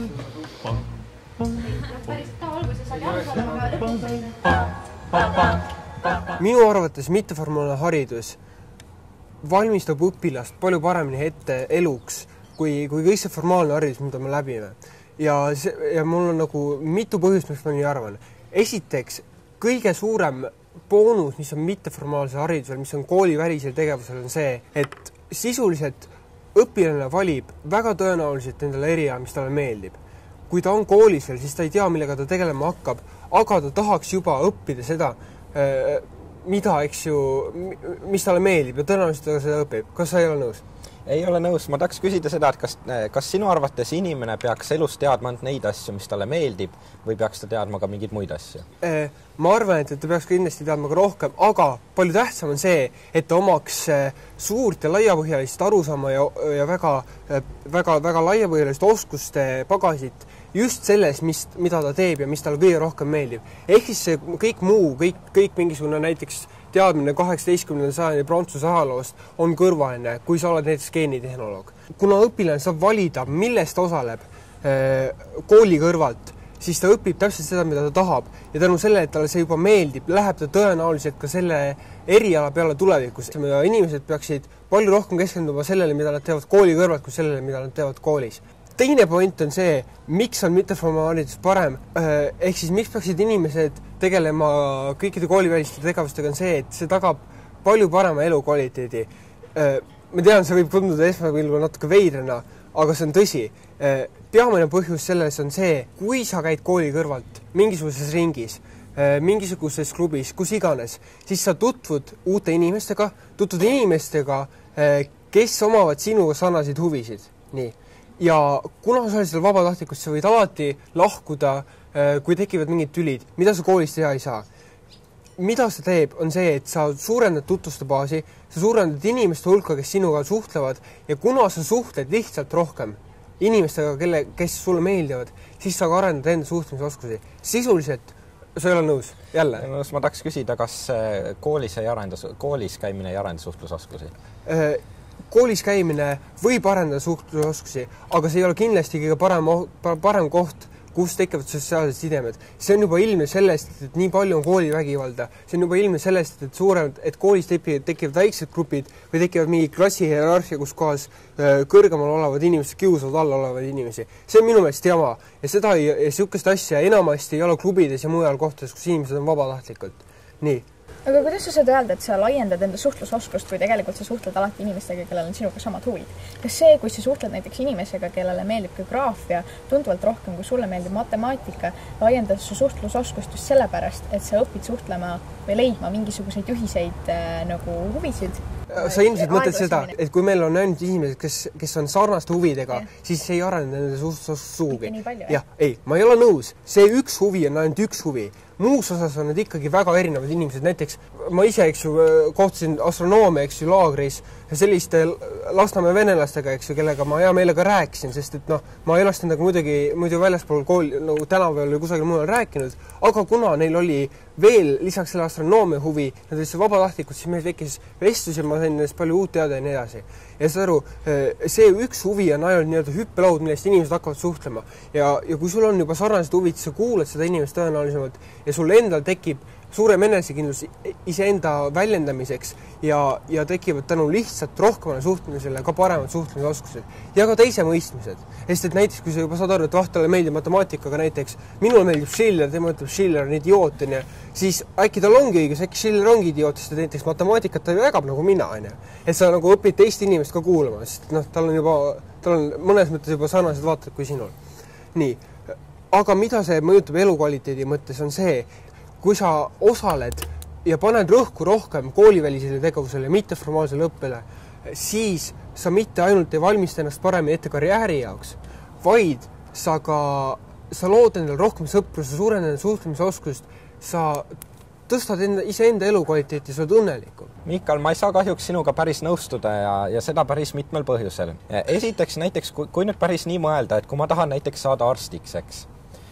Minu arvates mitteformaalne haridus valmistab õpilast palju paremini ette eluks kui kõik see formaalne haridus, mida me läbime. Ja mul on nagu mitu põhjust, miks ma nii arvan. Esiteks, kõige suurem boonus, mis on mitteformaalse haridusel, mis on koolivälisel tegevusel, on see, et sisuliselt õpilane valib väga tõenäoliselt endale eriala, mis talle meeldib. Kui ta on koolis veel, siis ta ei tea, millega ta tegelema hakkab, aga ta tahaks juba õppida seda, mis talle meeldib ja tõenäoliselt ta seda õpib. Kas sa ei ole nõus? Ei ole nõus. Ma tahaks küsida seda, et kas sinu arvates inimene peaks elus teadma neid asju, mis talle meeldib, või peaks ta teadma ka mingeid muid asju? Ma arvan, et ta peaks kindlasti teadma ka rohkem, aga palju tähtsam on see, et ta omaks suurt ja laiapõhjalist arusaama ja väga laiapõhjalist oskuste pagasit just selles, mida ta teeb ja mis talle kõige rohkem meeldib. Ehk siis see kõik muu, kõik mingisugune näiteks teadmine 18. sajandi Prantsuse ajaloost on kõrvaline, kui sa oled näiteks geenitehnoloog. Kuna õpilane saab valida, millest osaleb kooli kõrvalt, siis ta õpib täpselt seda, mida ta tahab. Ja tänu selle, et talle see juba meeldib, läheb ta tõenäoliselt ka selle eriala peale tulevikus. Inimesed peaksid palju rohkem keskenduma sellele, mida nad teevad kooli kõrvalt, kui sellele, mida nad teevad koolis. Teine point on see, miks on mitteformaalne haridus parem, ehk siis miks peaksid inimesed tegelema kõikide kooliväliste tegevustega on see, et see tagab palju parema elukvaliteedi. Ma tean, see võib tunduda esmapilgul natuke veidrana, aga see on tõsi. Peamine põhjus selles on see, kui sa käid kooli kõrvalt mingisuguses ringis, mingisuguses klubis, kus iganes, siis sa tutvud uute inimestega, kes omavad sinuga sarnaseid huvisid. Nii. Ja kuna sa oled seal vabatahtlikult, sa võid alati lahkuda, kui tekivad mingid tülid, mida sa koolis teha ei saa. Mida sa teeb, on see, et sa suurendad tutvuste baasi, sa suurendad inimeste hulka, kes sinuga suhtlevad ja kuna sa suhtled lihtsalt rohkem inimestega, kes sulle meeldivad, siis sa ka arendad enda suhtlemisoskusi. Sisuliselt, sa ei ole nõus, jälle? Ma tahaks küsida, kas koolis käimine ei arenda suhtlusoskusi? Koolis käimine võib arendada suhtlusoskusi, aga see ei ole kindlasti kõige parem koht, kus tekivad sotsiaalsed sidemed. See on juba ilmne sellest, et nii palju on koolivägivalda. See on juba ilmne sellest, et koolis tekivad väiksed grupid või tekivad mingi klassihierarhia, kus kohas kõrgemal olevad inimesed kiusavad alla olevad inimesi. See on minu meelest jama ja sihukest asja enamasti ei ole klubides ja mujal kohtades, kus inimesed on vabatahtlikult. Nii. Aga kuidas sa saad öelda, et sa laiendad enda suhtlusoskust, kui tegelikult sa suhtled alati inimestega, kellel on sinuga samad huvid? Kas see, kui sa suhtled näiteks inimesega, kellele meeldib geograafia tunduvalt rohkem, kui sulle meeldib matemaatika, laiendad su suhtlusoskust just sellepärast, et sa õpid suhtlema või leidma mingisuguseid ühiseid nagu huvisid? Sa ilmselt mõtled seda, et kui meil on ainult inimesed, kes on sarnaste huvidega, siis ei arenda nende suhtlusoskust suugi. Ma ei ole nõus. See üks huvi on ainult üks huvi. Muus osas on need ikkagi väga erinevad inimesed. Näiteks ma ise, kohtusin astronoomia, laagris selliste Lasnamäe venelastega, kellega ma hea meelega rääkisin, sest et ma ei oleks nendega muidu väljaspool kooli, nagu tänapäeval või kusagil mujal rääkinud, aga kuna neil oli veel lisaks selle astronoomia huvi, nad olid vabatahtlikud, siis meil tekkis vestlus ja ma sain nendest palju uut teada ja nii edasi. Ja seda aru, see üks huvi on ainult hüppelaud, millest inimesed hakkavad suhtlema. Ja kui sul on juba sarnased huvid, siis sa kuuled seda inimest tõenäolisemalt ja sul endal tekib suurem enesekindlus iseenda väljendamiseks ja tekivad tänu lihtsalt rohkemale suhtlemisele ka paremad suhtlemisoskused ja ka teise mõistmised. Sest et näiteks, kui sa juba saad aru, et vahtale meeldib matemaatikaga näiteks, minule meeldib Schiller, tema ütleb Schiller on idioot, siis äkki tal ongi õigus, äkki Schiller ongi idioot, sest näiteks matemaatikat ta jagab nagu mina. Et sa nagu õpid teist inimest ka kuulama, sest tal on mõnes mõttes juba sarnased vaated kui sinul. Nii, aga mida see mõjutab elukvaliteedi mõttes on see, kui sa osaled ja paned rõhku rohkem koolivälisele tegevusele ja mitteformaalsele õppele, siis sa mitte ainult ei valmista ennast paremini ette karjääri jaoks, vaid sa lood endale rohkem sõpru, sa suurendad suhtlemisoskust, sa tõstad iseenda elukvaliteeti, sa oled õnnelikum. Mikal, ma ei saa kahjuks sinuga päris nõustuda ja seda päris mitmel põhjusel. Esiteks näiteks, kui nüüd päris nii mõelda, et kui ma tahan näiteks saada arstiks,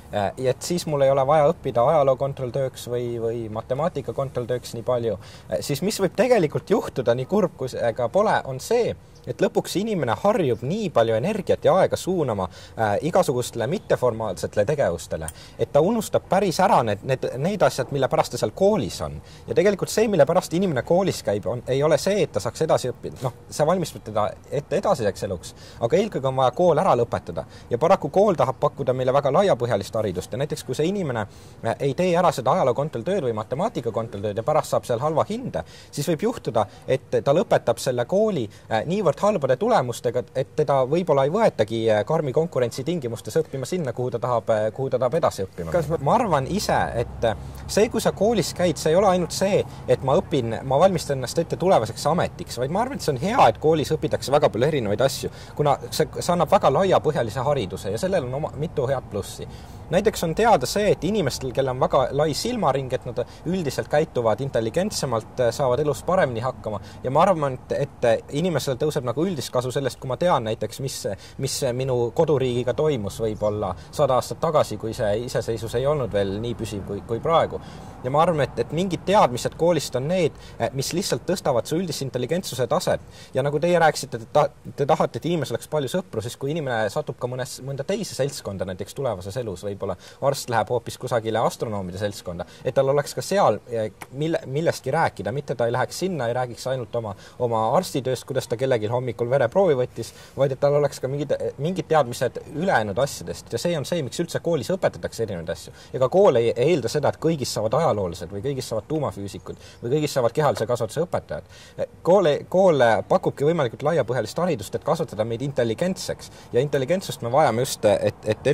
et siis mul ei ole vaja õppida ajaloo kontrolltööks või matemaatika kontrolltööks nii palju, siis mis võib tegelikult juhtuda, nii kurb kui see ka pole, on see, et lõpuks inimene harjub nii palju energiat ja aega suunama igasugustele mitteformaalsetele tegevustele, et ta unustab päris ära need asjad, mille pärast ta seal koolis on. Ja tegelikult see, mille pärast inimene koolis käib, ei ole see, et ta saaks edasi õppida. See valmistab teda ette edasiseks eluks, aga eelkõige on vaja kool ära lõpetada. Ja paraku kool tahab pakkuda meile väga laiapõhjalist haridust. Ja näiteks, kui see inimene ei tee ära seda ajaloo kontrolltööd või matemaatika kontrolltööd ja pärast saab seal halva hinde, siis võib juhtuda, et ta lõpetab selle kooli niivõrd halbade tulemustega, et teda võib-olla ei võetagi karmi konkurentsi tingimustes õppima sinna, kuhu ta tahab edasi õppima. Ma arvan ise, et see, kui sa koolis käid, see ei ole ainult see, et ma valmistan ennast ette tulevaseks ametiks, vaid ma arvan, et see on hea, et koolis õpitakse väga palju erinevaid asju, kuna see annab väga laiapõhjalise hariduse ja sellel on mitu head plussi. Näiteks on teada see, et inimestel, kellel on väga lai silmaring, et nad üldiselt käituvad intelligentsemalt, saavad elus paremini hakkama ja ma arvan, et inimesel tõuseb nagu üldist kasu sellest, kui ma tean näiteks, mis minu koduriigiga toimus võib-olla 100 aastat tagasi, kui see iseseisus ei olnud veel nii püsiv kui praegu. Ja ma arvan, et mingid teadmised koolist on need, mis lihtsalt tõstavad su üldist intelligentsuse taset. Ja nagu teie rääkisite, te tahate, et inimesel oleks palju sõpru, siis kui inimene satub ka mõnda teise seltskonda, näiteks tulevases elus, võib-olla arst läheb hoopis kusagile astronoomide seltskonda, et tal oleks ka seal millestki rääkida, mitte ta ei läheks sinna, ei räägiks ainult oma arstitööst, kuidas ta kellelgi hommikul vereproovi võttis, vaid et tal oleks ka mingid teadmised ülejäänud asjadest ja see on see, miks üldse koolis õpetatakse erinevaid asju. Ega kool ei eelda seda, et kõigist saavad ajaloolased või kõigist saavad tuumafüüsikud või kõigist saavad kehalise kasvatuse õpetajad. Kool pakubki võimalikult laiapõhjalist haridust, et kasvatada meid intelligentseks ja intelligentsust me vajame just, et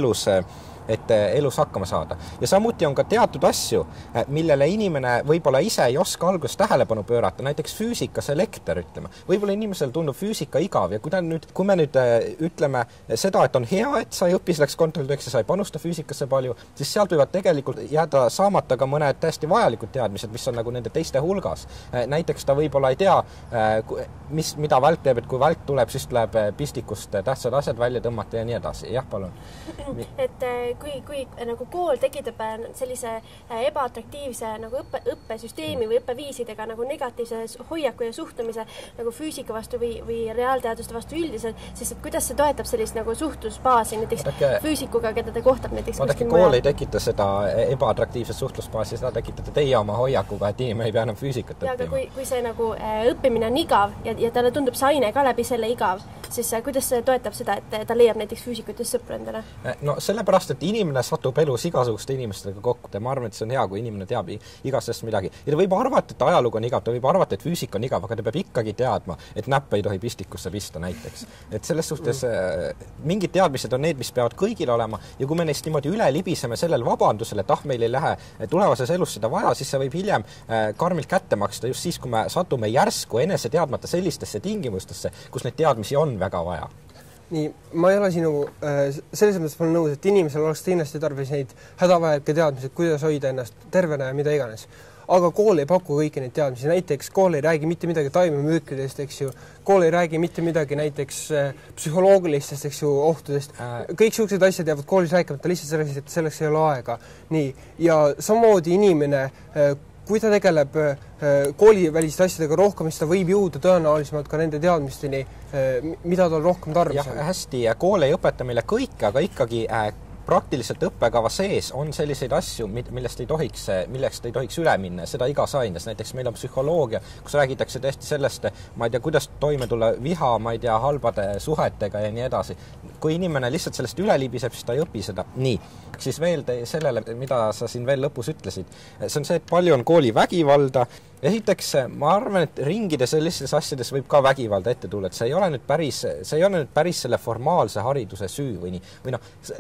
elus hakkama saada. Ja samuti on ka teatud asju, millele inimene võib-olla ise ei oska alguses tähelepanu pöörata, näiteks füüsikas elekter, ütleme. Võib-olla inimesel tundub füüsika igav ja kui me nüüd ütleme seda, et on hea, et sa ei õpi selleks kontrolltööks ja sa ei panusta füüsikasse palju, siis sealt võivad tegelikult jääda saamata ka mõned täiesti vajalikud teadmised, mis on nagu nende teiste hulgas. Näiteks ta võib-olla ei tea, mida välk teeb, et kui välk tuleb, siis tuleb pistikust tähtsad asjad välja tõmmata ja nii edasi. Jah, palun. Et kui nagu kool tekitab sellise ebaatraktiivse nagu õppesüsteemi või õppeviisidega nagu negatiivse hoiaku ja suhtumise nagu füüsika vastu või reaalteaduste vastu üldiselt, siis et kuidas see toetab sellist nagu suhtlusbaasi näiteks füüsikuga, keda te kohtab näiteks kool ei tekita seda ebaatraktiivset suhtlusbaasi, seda tekitate teie oma hoiakuga, et inimene ei pea enam füüsikat õppima. Aga kui see nagu õppimine on igav ja talle tundub see aine ka läbi selle igav, siis kuidas see toetab seda, et ta leiab näiteks füüsikutest sõpru endale? No sellepärast, et inimene satub elus igasuguste inimestega kokku. Ma arvan, et see on hea, kui inimene teab igasest midagi. Ja ta võib arvata, et ajalugu on igav, ta võib arvata, et füüsika on igav, aga ta peab ikkagi teadma, et näppe ei tohi pistikusse pista näiteks. Et selles suhtes mingid teadmised on need, mis peavad kõigil olema ja kui me neist niimoodi üle libiseme sellel vabandusel, et meil ei lähe tulevases elus seda vaja, siis see võib hiljem karmilt kätte maksta just siis, kui me satume järsku enese teadmata sellistesse tingimustesse, kus neid teadmisi on väga vaja. Nii, ma ei ole sinu selles mõttes olen nõus, et inimesel oleks kindlasti tarvis neid hädavajalikke teadmised, kuidas hoida ennast tervena ja mida iganes. Aga kool ei paku kõiki neid teadmisi. Näiteks kool ei räägi mitte midagi taimemüükidest, eks ju. Kool ei räägi mitte midagi näiteks psühholoogilistest, eks ju, ohtudest. Kõik sellised asjad jäävad koolis rääkimata lihtsalt selleks ei ole aega. Nii, ja samamoodi inimene kui ta tegeleb kooliväliste asjadega rohkem, siis ta võib jõuda tõenäolisemalt ka nende teadmisteni, mida tal rohkem tarvis on. Hästi, kool ei õpeta meile kõike, aga ikkagi praktiliselt õppekava sees on selliseid asju, millest ei tohiks üle minna, seda igas aines. Näiteks meil on psühholoogia, kus räägitakse tõesti sellest, ma ei tea, kuidas toime tulla viha, ma ei tea, halbade suhetega ja nii edasi. Kui inimene lihtsalt sellest üle libiseb, siis ta ei õpi seda. Nii, siis veel sellele, mida sa siin veel lõpus ütlesid. See on see, et palju on kooli vägivalda. Esiteks, ma arvan, et ringides sellistes asjades võib ka vägivalda ette tulla, et see ei ole nüüd päris selle formaalse hariduse süü või nii. Või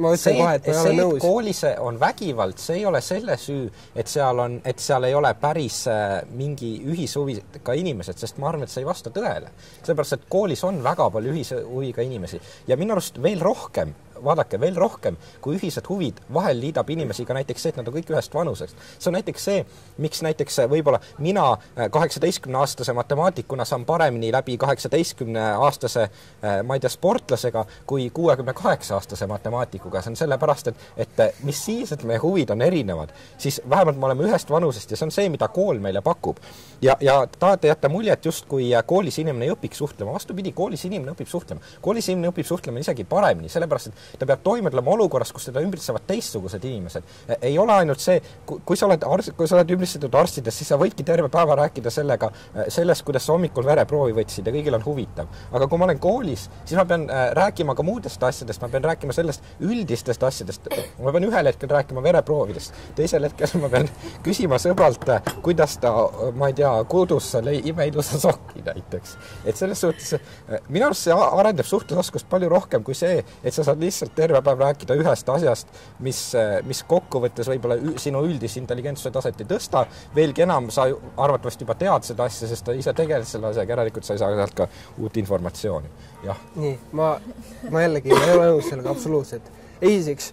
noh, koolis on vägivald, see ei ole selle süü, et seal ei ole päris mingi ühishuviga inimesed, sest ma arvan, et see ei vasta tõele. Sellepärast, et koolis on väga palju ühishuviga inimesi ja minu arust veel rohkem vaadake veel rohkem, kui ühised huvid vahel liidab inimesi ka näiteks see, et nad on kõik ühest vanusest. See on näiteks see, miks näiteks võib-olla mina 18-aastase matemaatikuna saan paremini läbi 18-aastase, ma ei tea, sportlasega kui 68-aastase matemaatikuga. See on sellepärast, et mis siis, et meie huvid on erinevad, siis vähemalt me oleme ühest vanusest ja see on see, mida kool meile pakub. Ja tahate jätta muljet just, kui koolis inimene ei õpiks suhtlema. Vastupidi, koolis inimene õpib suhtlema. Koolis inimene õpib suhtlema isegi paremini, sellepärast, et ta peab toime tulema olukorras, kus teda ümbritsevad teistsugused inimesed. Ei ole ainult see, kui sa oled ümbritsetud arstidest, siis sa võidki terve päeva rääkida sellest, kuidas sa hommikul vereproovi võtsid ja kõigil on huvitav. Aga kui ma olen koolis, siis ma pean rääkima ka muudest asjadest, ma pean rääkima sellest üldistest asjadest. Ma pean ühel hetkel rääkima vereproovidest, teisel hetkel ma pean küsima sõbralt, kuidas ta, ma ei tea, kodus lõi imeilusa sokki näiteks. Et selles suhtes, minu arust see arendab suhtlusoskust palju rohkem kui see, et sa saad lihtsalt terve päev rääkida ühest asjast, mis kokkuvõttes võib-olla sinu üldis intelligentsuse taset ei tõsta. Veelgi enam, sa arvatavasti juba tead seda asja, sest ta ise tegeled selle asjaga, järelikult sa ei saa sealt ka uut informatsiooni. Jah. Nii, ma jällegi ei ole nõus sellega absoluutselt. Esiteks,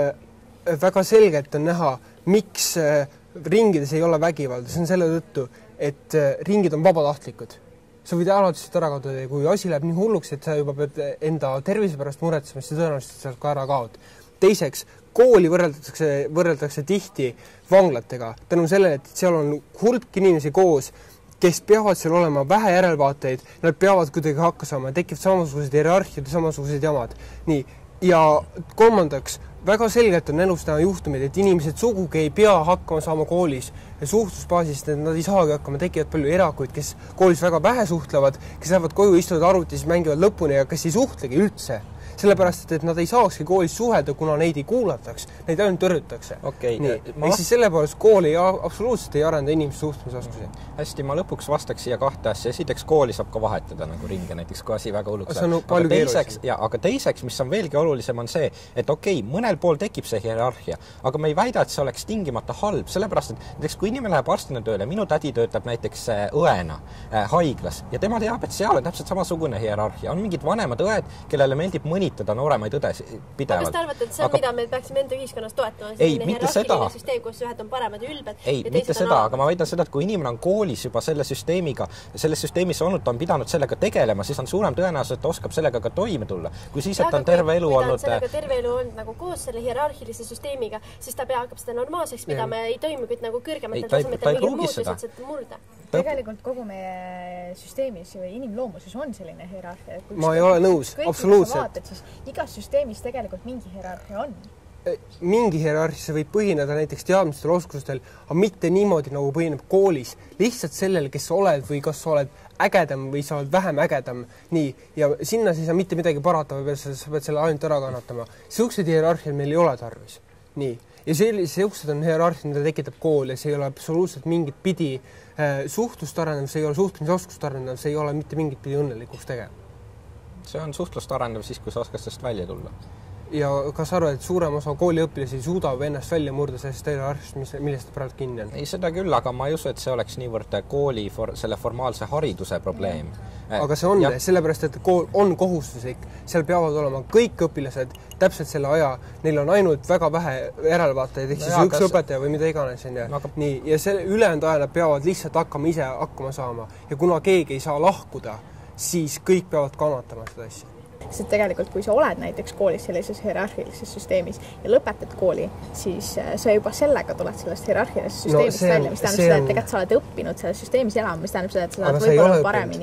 väga selgelt on näha, miks ringides ei ole vägivalda. See on selle tõttu, et ringid on vabatahtlikud. Sa võid alatisest ära kaotada ja kui asi läheb nii hulluks, et sa juba pead enda tervise pärast muretsema, siis tõenäoliselt sealt ka ära kaod. Teiseks, kooli võrreldakse tihti vanglatega. Tänu sellele, et seal on hulk inimesi koos, kes peavad seal olema vähe järelvaateid, nad peavad kuidagi hakka saama, tekivad samasugused hierarhiad ja samasugused jamad. Nii. Ja kolmandaks, väga selgelt on elus täna juhtumid, et inimesed sugugi ei pea hakkama saama koolis suhtlusbaasist, et nad ei saagi hakkama, tekivad palju erakuid, kes koolis väga vähe suhtlevad, kes lähevad koju, istuvad arvutis, mängivad lõpuni ja kes ei suhtlegi üldse. Sellepärast, et nad ei saakski koolis suhelda, kuna neid ei kuulataks, neid ainult tõrjutakse. Okay, siis selle poolest kool absoluutselt ei arenda inimese suhtlusoskusi. Hästi, ma lõpuks vastaks siia kahte asja. Esiteks, kooli saab ka vahetada nagu ringe, näiteks kui asi väga hulluks läheb. Aga teiseks, mis on veelgi olulisem, on see, et mõnel pool tekib see hierarhia, aga me ei väida, et see oleks tingimata halb, sellepärast, et näiteks kui inimene läheb arstina tööle, minu tädi töötab näiteks õena haiglas ja tema teab, et seal on täpselt samasugune hierarhia. On mingid vanemad õed, kellele meeldib mõnitada nooremaid õdes pidevalt. Kas te arvate, et see on, mida me peaksime enda ühiskonnas toetama? Ei, mitte seda. Süsteem, kus ühed on paremad ja ülbed. Ei, mitte seda, aga ma väidan seda, et kui inimene on koolis juba selle süsteemiga, selles süsteemis olnud, ta on pidanud sellega tegelema, siis on suurem tõenäosus, et ta oskab sellega ka toime tulla. Kui siis, et on terve elu olnud... terve elu olnud nagu koos selle hierarhilise süsteemiga, siis ta hakkab seda normaalseks pidama ja ei toimu küll nagu kõrgematel tasemetel mingi muutused, et murda. Tegelikult kogu meie süsteemis või inimloomuses on selline hierarhia. Ma ei ole nõus, absoluutselt. Siis igas süsteemis tegelikult mingi hierarhia on. Mingi hierarhia võib põhineda näiteks teadmistel, oskustel, aga mitte niimoodi, nagu põhineb koolis. Lihtsalt sellele, kes sa oled või kas sa oled ägedam või sa oled vähem ägedam. Nii, ja sinna sa ei saa mitte midagi parata või sa pead selle ainult ära kannatama. Siuksed hierarhiad meil ei ole tarvis. Nii. Ja siuksed on hierarhiad, mida tekitab kool ja see ei ole absoluutselt mingit pidi suhtlust arendav, see ei ole suhtlemisoskust arendav, see ei ole mitte mingit pidi õnnelikuks tegev. See on suhtlust arendav siis, kui sa oskad sellest välja tulla. Ja kas arvad, et suurem osa kooliõpilasi suudab ennast välja murda sellest hierarhiast, millest praegu kinni on? Ei, seda küll, aga ma ei usu, et see oleks niivõrd kooli selle formaalse hariduse probleem. Aga see on, sellepärast, et kool on kohustuslik. Seal peavad olema kõik õpilased täpselt selle aja. Neil on ainult väga vähe järelvaatajaid, ehk siis üks õpetaja või mida iganes. Nii, ja selle ülejäänud ajal peavad lihtsalt hakkama saama. Ja kuna keegi ei saa lahkuda, siis kõik peavad kannatama seda asja. Sest tegelikult, kui sa oled näiteks koolis sellises hierarhilises süsteemis ja lõpetad kooli, siis sa juba sellega tuled sellest hierarhilisest süsteemist välja, mis tähendab seda, et tegelikult sa oled õppinud selles süsteemis elama, mis tähendab seda, et sa saad võib-olla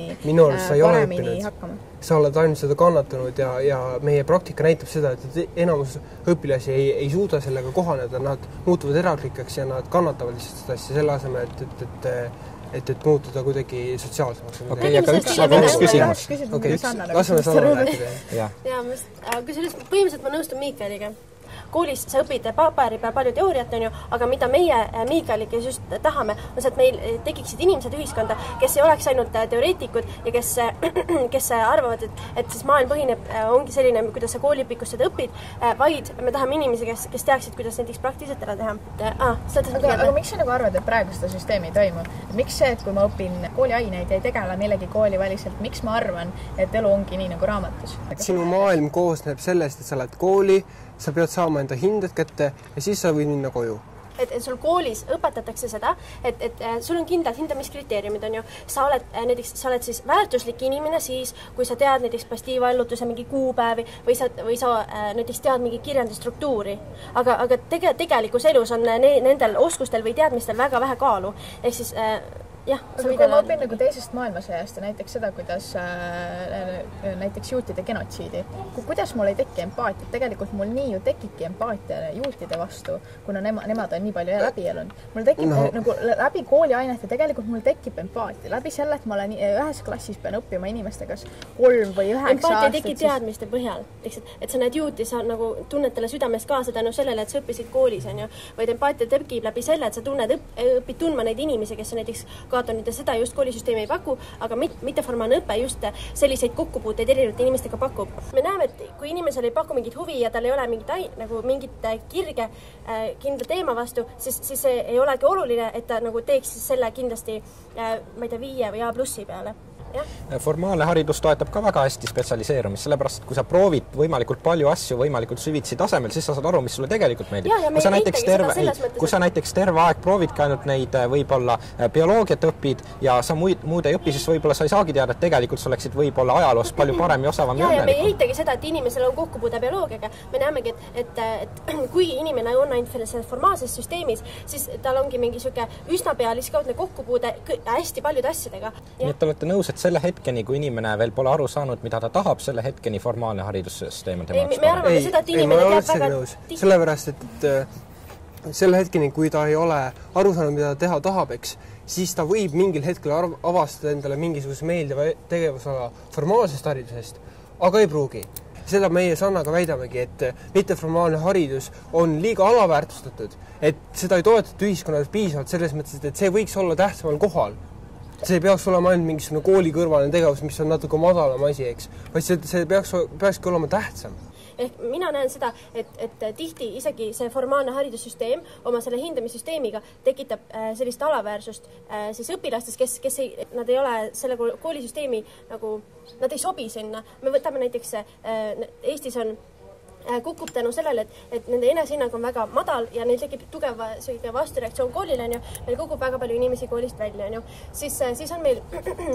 paremini hakkama. Sa oled ainult seda kannatanud ja meie praktika näitab seda, et enamus õpilasi ei suuda sellega kohaneda, nad muutuvad eraklikeks ja nad kannatavad lihtsalt seda asja selle asemel, et muutuda kuidagi sotsiaalsemaks. Okei, aga üks küsimus. Okei, kas me saame rääkida? Põhimõtteliselt ma nõustun Miikaliga. koolis sa õpid paberi peal palju teooriat, on ju, aga mida meie Miikaliga just tahame, on see, et meil tekiksid inimesed ühiskonda, kes ei oleks ainult teoreetikud ja kes arvavad, et siis maailm põhineb, ongi selline, kuidas sa kooliõpikus seda õpid, vaid me tahame inimesi, kes teaksid, kuidas näiteks praktiliselt ära teha. Aga miks sa nagu arvad, et praegu seda süsteemi ei toimu? Miks see, et kui ma õpin kooliaineid ja ei tegele millegi kooliväliselt, miks ma arvan, et elu ongi nii nagu raamatus? Sinu maailm koosneb sellest, et sa lähed kooli, sa pead saama enda hinded kätte ja siis sa võid minna koju. Et sul koolis õpetatakse seda, et sul on kindlad hindamiskriteeriumid, on ju. Sa oled siis väärtuslik inimene siis, kui sa tead näiteks pastiivallutuse mingi kuupäevi või sa näiteks tead mingi kirjandusstruktuuri. Aga tegelikus elus on nendel oskustel või teadmistel väga vähe kaalu. Ehk siis kui ma õpin nagu teisest maailmasõjast ja näiteks seda, kuidas näiteks juutide genotsiidi, kuidas mul ei teki empaatiat, tegelikult mul nii ju tekibki empaatia juutide vastu, kuna nemad on nii palju läbi elunud. Mul tekib nagu läbi kooliainete, tegelikult mul tekib empaatia, läbi selle, et ma olen ühes klassis pean õppima inimestega 3 või 9 aastat. Empaatia tekib teadmiste põhjal, et sa näed juuti, sa nagu tunned talle südamest kaasa tänu sellele, et sa õppisid koolis, on ju, vaid empaatia tekib läbi selle, et sa õpid tundma neid inimesi, kes on näiteks kaotanid ja seda just koolisüsteemi ei paku, aga mitteformaalne õpe just selliseid kokkupuuteid erinevate inimestega pakub. Me näeme, et kui inimesel ei paku mingit huvi ja tal ei ole mingit kirge kindla teema vastu, siis ei olegi oluline, et ta nagu teeks selle kindlasti, ma ei tea, 5 või A+ peale. Ja. Formaalne haridus toetab ka väga hästi spetsialiseerumist, sellepärast, et kui sa proovid võimalikult palju asju võimalikult süvitsi tasemel, siis sa saad aru, mis sulle tegelikult meeldib. Kui sa näiteks terve aeg proovidki ainult neid võib-olla bioloogiat õpid ja sa muud ei õpi, siis võib-olla sa ei saagi teada, et tegelikult sa oleksid võib-olla ajaloost palju parem ja osavam ja me ei heitagi seda, et inimesel on kokkupuude bioloogiaga. Me näemegi, et kui inimene on ainult selles formaalses süsteemis, siis tal ongi mingi süke üsna pealiskaudne kokkupuude hästi paljude asjadega. Nii et olete nõus, et selle hetkeni, kui inimene veel pole aru saanud, mida ta tahab, selle hetkeni formaalne haridussüsteem on tema jaoks parem. Ei, ma olen väga nõus. Sellepärast, et selle hetkeni, kui ta ei ole aru saanud, mida ta teha tahab, siis ta võib mingil hetkel avastada endale mingisuguse meeldiva tegevusala formaalsest haridusest, aga ei pruugi. Seda meie Sannaga väidamegi, et mitteformaalne haridus on liiga alaväärtustatud, et seda ei toetatud ühiskonnas piisavalt selles mõttes, et see võiks olla tähtsamal kohal. See ei peaks olema ainult mingisugune koolikõrvaline tegevus, mis on natuke madalam asi, vaid see peakski olema tähtsam. Ehk mina näen seda, et tihti isegi see formaalne haridussüsteem oma selle hindamissüsteemiga tekitab sellist alaväärsust siis õpilastes, nad ei ole selle koolisüsteemi nagu, nad ei sobi sinna. Me võtame näiteks, Eestis on kukub tänu sellele, et nende enesehinnang on väga madal ja neil tekib tugeva vastureaktsioon koolile, on ju, meil kukub väga palju inimesi koolist välja, on ju. Siis on meil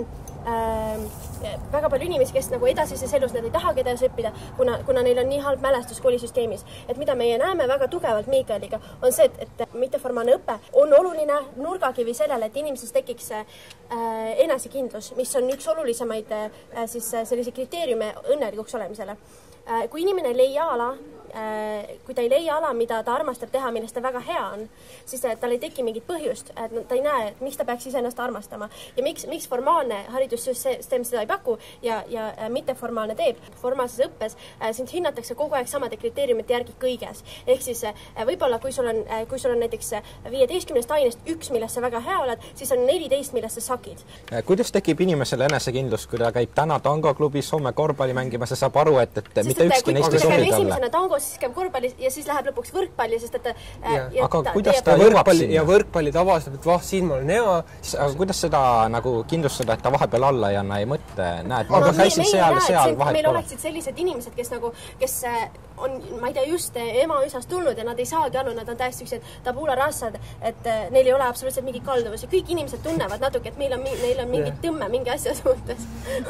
väga palju inimesi, kes nagu edasises elus nad ei tahagi edasi õppida, kuna neil on nii halb mälestus koolisüsteemis. Et mida meie näeme väga tugevalt Miikaliga, on see, et mitteformaalne õpe on oluline nurgakivi sellele, et inimeses tekiks enesekindlus, mis on üks olulisemaid sellise kriteeriume õnnelikuks olemisele. Kui inimene ei leia ala, kui ta ei leia ala, mida ta armastab teha, millest ta väga hea on, siis tal ei teki mingit põhjust, et ta ei näe, et miks ta peaks ennast armastama ja miks formaalne haridussüsteem seda ei paku ja mitteformaalne teeb. Formaalses õppes sind hinnatakse kogu aeg samade kriteeriumite järgi kõiges. Ehk siis võib-olla, kui sul on näiteks 15 ainest 1, millest sa väga hea oled, siis on 14, millest sa sakid. Kuidas tekib inimesele enesekindlus, kui ta käib täna tangoklubis, homme korvpalli mängimas ja saab aru, et mitte ükski neist ei sobi talle? Esimesena tangos, siis käib korvpalli ja siis läheb lõpuks võrkpalli, sest et aga kuidas ta jõuab sinna? Ja võrkpalli avastab, et siin ma olen hea. Aga kuidas seda nagu kindlustada, et ta vahepeal alla ei anna, ei mõtle? Näed, ma käisin seal vahet meil oleksid sellised inimesed, kes on, ma ei tea, just ema-üsast tulnud ja nad ei saagi aru, nad on täiesti üksed tabula rassad, et neil ei ole absoluutselt mingi kalduvusi. Kõik inimesed tunnevad natuke, et neil on mingi tõmme mingi asja suhtes.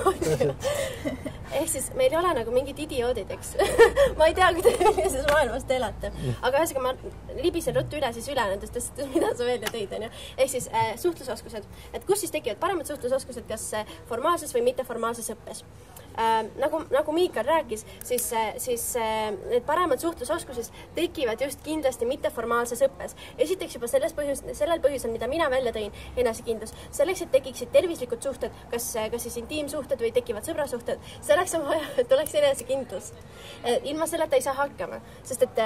Ehk siis meil ei ole nagu mingid idioodid, eks. Ma ei tea, millises maailmas te elate. Aga ühesega ma libisen ruttu üle siis ülejäänud, mida sa välja tõid, on ju. Ehk siis suhtlusoskused. Et kus siis tekivad paremad suhtlusoskused, kas formaalses või mitteformaalses õppes? nagu Miikal rääkis, siis need paremad suhtlusoskused tekivad just kindlasti mitteformaalses õppes. Esiteks juba sellel põhjusel, mida mina välja tõin, enesekindlus. Selleks, et tekiksid tervislikud suhted, kas siis intiimsuhted või tekivad sõbrasuhted, selleks on vaja, et oleks enesekindlus. Ilma selleta ei saa hakkama, sest et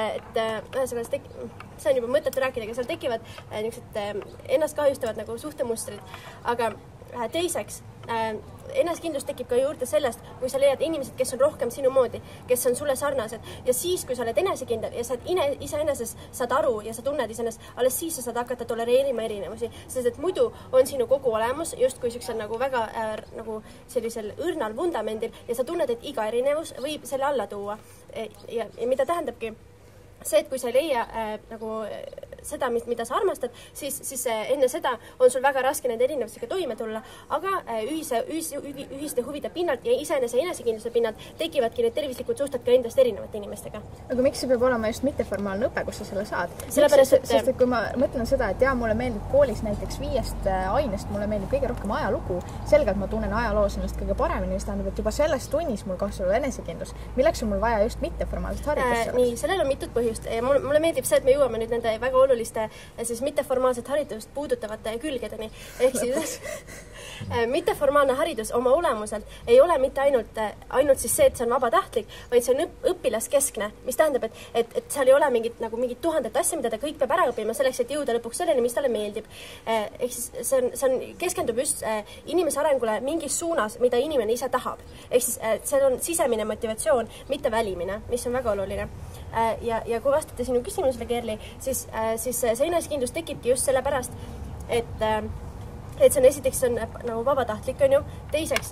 see on juba mõttetu rääkida, aga seal tekivad ennast kahjustavad nagu suhtemustrid, aga teiseks, enesekindlus tekib ka juurde sellest, kui sa leiad inimesed, kes on rohkem sinu moodi, kes on sulle sarnased ja siis, kui sa oled enesekindel ja sa iseenesest saad aru ja sa tunned iseenesest, alles siis sa saad hakata tolereerima erinevusi, sest et muidu on sinu kogu olemus just kui siuksel nagu väga nagu sellisel õrnal vundamendil ja sa tunned, et iga erinevus võib selle alla tuua ja mida tähendabki see, et kui sa ei leia nagu seda, mida sa armastad, siis enne seda on sul väga raske nende erinevustega toime tulla, aga ühiste huvide pinnalt ja iseenese enesekindluse pinnalt tekivadki need tervislikud suhted ka endast erinevate inimestega. Aga miks see peab olema just mitteformaalne õpe, kus sa selle saad? Sest et kui ma mõtlen seda, et mulle meeldib koolis näiteks 5 ainest, mulle meeldib kõige rohkem ajalugu, selgelt ma tunnen ajaloos ennast kõige paremini, mis tähendab, et juba selles tunnis mul kasvab enesekindlus. Milleks on mul vaja just mitteformaalset haridust? Nii, sellel on mitut põhjust. Mulle meeldib see, et me jõuame nüüd nende väga oluliste siis mitteformaalset haridust puudutavate külgedeni. Ehk siis mitteformaalne haridus oma olemuselt ei ole mitte ainult siis see, et see on vabatahtlik, vaid see on õpilaskeskne, mis tähendab, et seal ei ole mingit 1000 asja, mida ta kõik peab ära õppima selleks, et jõuda lõpuks selleni, mis talle meeldib. Ehk siis see keskendub just inimese arengule mingis suunas, mida inimene ise tahab. Ehk siis see on sisemine motivatsioon, mitte välimine, mis on väga oluline. Ja kui vastata sinu küsimusele, Kerli, siis see enesekindlus tekibki just selle pärast, et see on esiteks nagu vabatahtlik, on ju. Teiseks,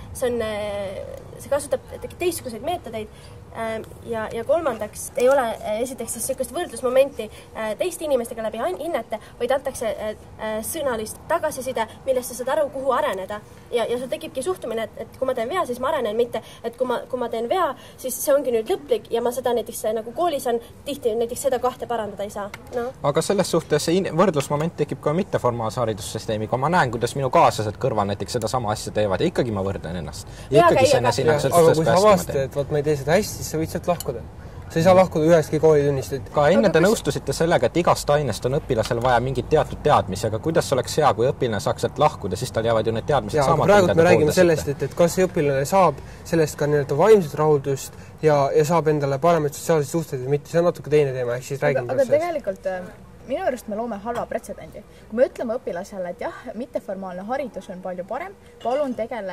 see kasutab teistsuguseid meetodeid ja kolmandaks ei ole esiteks siis sellist võrdlusmomenti teiste inimestega läbi hinnete, vaid antakse sõnalist tagasiside, millest sa saad aru, kuhu areneda. Ja sul tekibki suhtumine, et kui ma teen vea, siis ma arenen, mitte, et kui ma teen vea, siis see ongi nüüd lõplik ja ma seda näiteks nagu koolis on tihti näiteks seda 2 parandada ei saa. No. Aga selles suhtes võrdlusmoment tekib ka mitteformaalse haridussüsteemiga. Ma näen, kuidas minu kaaslased kõrval näiteks seda sama asja teevad ja ikkagi ma võrdlen ennast. Aga kui sa avastad, et ma ei tee seda hästi, siis sa võid sealt lahkuda. Sa ei saa lahkuda ühestki koolitunnist. Ka enne te nõustusite sellega, et igast ainest on õpilasel vaja mingit teatud teadmisi, aga kuidas oleks hea, kui õpilane saaks sealt lahkuda, siis tal jäävad ju need teadmised saamata. Praegu me räägime sellest, et kas õpilane saab sellest ka vaimset rahuldust ja saab endale paremaid sotsiaalseid suhteid või mitte. See on natuke teine teema, siis räägime aga tegelikult minu arust me loome halva pretsedendi. Kui me ütleme õpilasele, et jah, mitteformaalne haridus on palju parem, palun tegele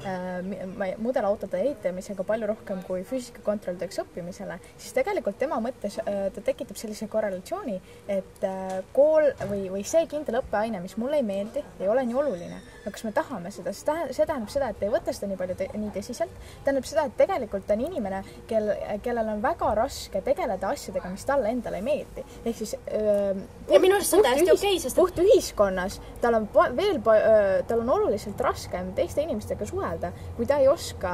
mudelautode ehitamisega palju rohkem kui füüsika kontrolltööks õppimisele, siis tegelikult tema mõttes ta tekitab sellise korrelatsiooni, et kool või see kindel õppeaine, mis mulle ei meeldi, ei ole nii oluline. Aga kas me tahame seda? See tähendab seda, et ei võta seda nii palju nii tõsiselt. Tähendab seda, et tegelikult on inimene, kellel on väga raske tegeleda asjadega, mis talle endale ei meeldi. Ehk siis ja minu arust on täiesti okei, sest puht ühiskonnas tal on oluliselt raskem teiste inimestega suhelda, kui ta ei oska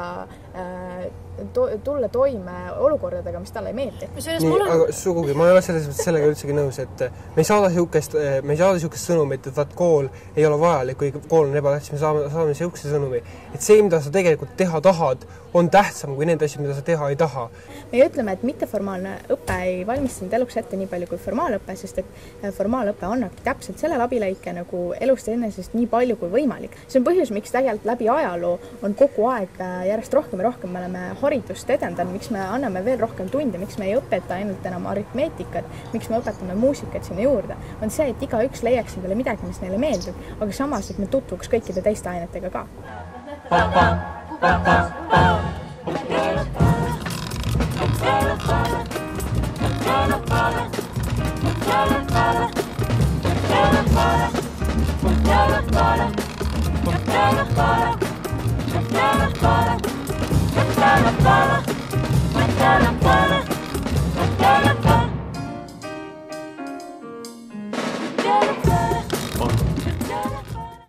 tulla toime olukordadega, mis talle ei meeldi. Aga sugugi, ma ei ole sellega üldsegi nõus, et me ei saada siukest sõnumit, et vaat kool ei ole vajalik, kui kool on ebatähtis, me saame siukse sõnumi. Et see, mida sa tegelikult teha tahad, on tähtsam kui need asjad, mida sa teha ei taha. Me ütleme, et mitteformaalne õpe ei valmistanud eluks ette nii palju kui formaalõpe, sest et formaalõpe annabki täpselt selle abilõike nagu elust enesest nii palju kui võimalik. See on põhjus, miks tegelikult läbi ajaloo on kogu aeg järjest rohkem ja rohkem me oleme haridust edendanud, miks me anname veel rohkem tunde, miks me ei õpeta ainult enam aritmeetikat, miks me õpetame muusikat sinna juurde, on see, et igaüks leiaks endale midagi, mis neile meeldib, aga samas, et me tutvuks kõikide teiste ainetega ka.